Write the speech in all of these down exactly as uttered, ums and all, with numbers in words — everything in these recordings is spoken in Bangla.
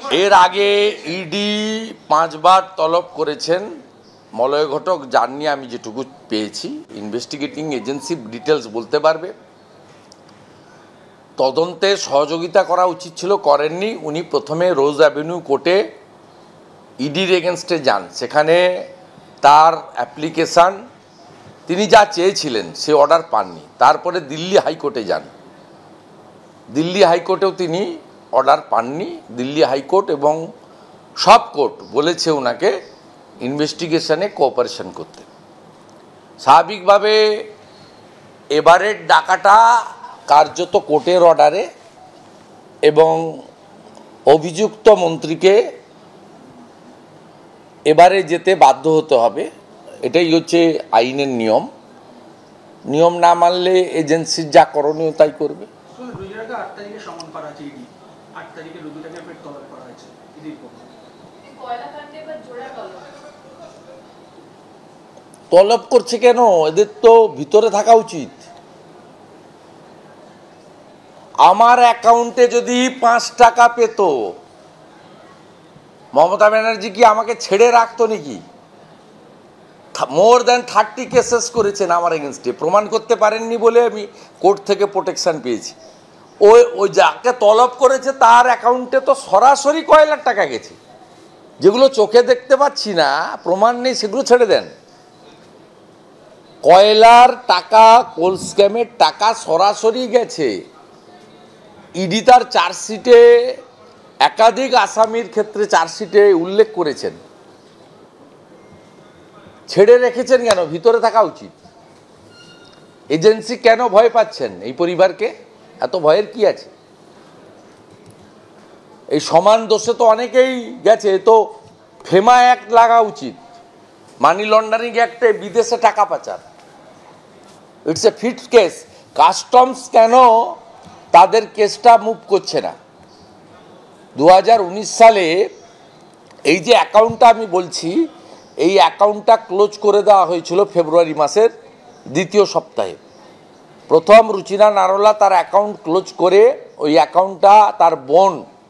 এর আগে ইডি পাঁচবার তলব করেছেন মলয় ঘটক, জানি আমি যেটুকু পেয়েছি। ইনভেস্টিগেটিং এজেন্সি ডিটেলস বলতে পারবে। তদন্তে সহযোগিতা করা উচিত ছিল, করেননি। উনি প্রথমে রোজ অ্যাভিনিউ কোর্টে ইডির এগেনস্টে যান, সেখানে তার অ্যাপ্লিকেশান তিনি যা চেয়েছিলেন সে অর্ডার পাননি। তারপরে দিল্লি হাইকোর্টে যান, দিল্লি হাইকোর্টেও তিনি অর্ডার পাননি। দিল্লি হাইকোর্ট এবং সব কোর্ট বলেছে ওনাকে ইনভেস্টিগেশনে কোঅপারেশন করতে। স্বাভাবিকভাবে এবারের ডাকাটা কার্যত কোর্টের অর্ডারে এবং অভিযুক্ত মন্ত্রীকে এবারে যেতে বাধ্য হতে হবে। এটাই হচ্ছে আইনের নিয়ম। নিয়ম না মানলে এজেন্সির যা করণীয় তাই করবে। তলব করছে কেন? এদের তো ভিতরে থাকা উচিত। আমার অ্যাকাউন্টে যদি পাঁচ টাকা পেত, মমতা ব্যানার্জি কি আমাকে ছেড়ে রাখতো নাকি? মোর দ্যান থার্টি কেসেস করেছেন আমার এগেনস্টে, প্রমাণ করতে পারেননি বলে আমি কোর্ট থেকে প্রোটেকশন পেয়েছি। ওই ওই যাকে তলব করেছে তার অ্যাকাউন্টে তো সরাসরি কয় লাখ টাকা গেছে, যেগুলো চোখে দেখতে পাচ্ছি না, প্রমাণ নেই, সেগুলো ছেড়ে দেন। কয়লার টাকা, কোল স্ক্যামের টাকা সরাসরি গেছে। ইডি তার চার্জশিটে একাধিক আসামির ক্ষেত্রে চার্জশিটে উল্লেখ করেছেন। ছেড়ে রেখেছেন কেন? ভিতরে থাকা উচিত। এজেন্সি কেন ভয় পাচ্ছেন? এই পরিবারকে এত ভয়ের কি আছে? এই সমান দোষে তো অনেকেই গেছে। তো ফেমা অ্যাক্ট লাগা উচিত, মানি লন্ডারিং অ্যাক্টে, বিদেশে টাকা পাচার। It's a fit case. Customs কেন তাদের কেসটা মুভ করছে না? দু হাজার উনিশ সালে এই যে অ্যাকাউন্টটা আমি বলছি, এই অ্যাকাউন্টটা ক্লোজ করে দেওয়া হয়েছিল ফেব্রুয়ারি মাসের দ্বিতীয় সপ্তাহে। প্রথম রুচিনা নারোলা তার অ্যাকাউন্ট ক্লোজ করে ওই অ্যাকাউন্টটা তার বোন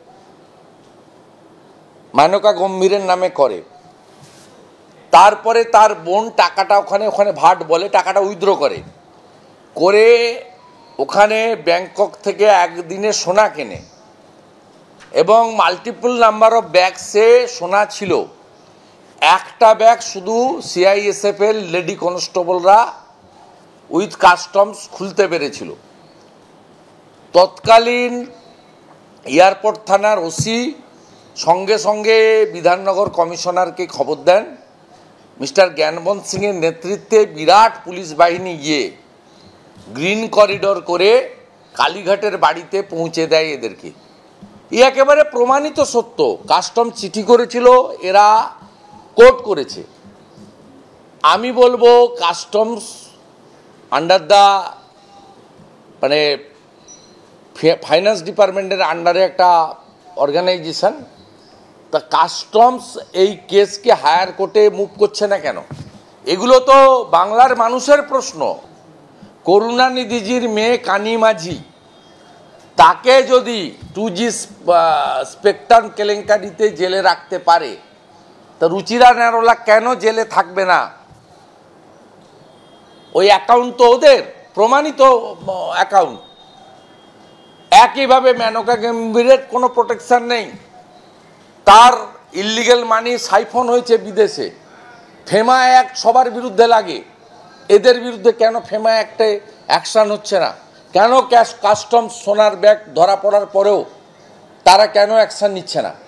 মেনকা গম্ভীরের নামে করে। তারপরে তার বোন টাকাটা ওখানে ওখানে ভাট বলে টাকাটা উইথড্র করে করে ওখানে ব্যাংকক থেকে একদিনে সোনা কেনে এবং মাল্টিপল নাম্বার অফ ব্যাগসে সোনা ছিল। একটা ব্যাগ শুধু সিআইএসএফ এর লেডি কনস্টেবলরা উইথ কাস্টমস খুলতে পেরেছিল। তৎকালীন এয়ারপোর্ট থানার ওসি সঙ্গে সঙ্গে বিধাননগর কমিশনারকে খবর দেন। মিস্টার জ্ঞানবন্ত সিংয়ের নেতৃত্বে বিরাট পুলিশ বাহিনী গিয়ে গ্রিন করিডোর করে কালীঘাটের বাড়িতে পৌঁছে দেয় এদেরকে। এ একেবারে প্রমাণিত সত্য। কাস্টম চিঠি করেছিল, এরা কোর্ট করেছে। আমি বলবো কাস্টমস আন্ডার দ্য মানে ফাইন্যান্স ডিপার্টমেন্টের আন্ডারে একটা অর্গানাইজেশন, তা কাস্টমস এই কেসকে হায়ার কোর্টে মুভ করছে না কেন? এগুলো তো বাংলার মানুষের প্রশ্ন। করুণানিধিজির মেয়ে কানি মাঝি, তাকে যদি টু জি স্পেকট্রাম কেলেঙ্কারিতে জেলে রাখতে পারে, তা রুচিরা নারোলা কেন জেলে থাকবে না? ওই অ্যাকাউন্ট তো ওদের প্রমাণিত অ্যাকাউন্ট। একইভাবে মেনকা গম্ভীরের কোনো প্রোটেকশন নেই, তার ইলিগাল মানি সাইফন হয়েছে বিদেশে। ফেমা অ্যাক্ট সবার বিরুদ্ধে লাগে, এদের বিরুদ্ধে কেন ফেমা অ্যাক্টে অ্যাকশান হচ্ছে না? কেন ক্যাশ কাস্টমস সোনার ব্যাগ ধরা পড়ার পরেও তারা কেন অ্যাকশান নিচ্ছে না?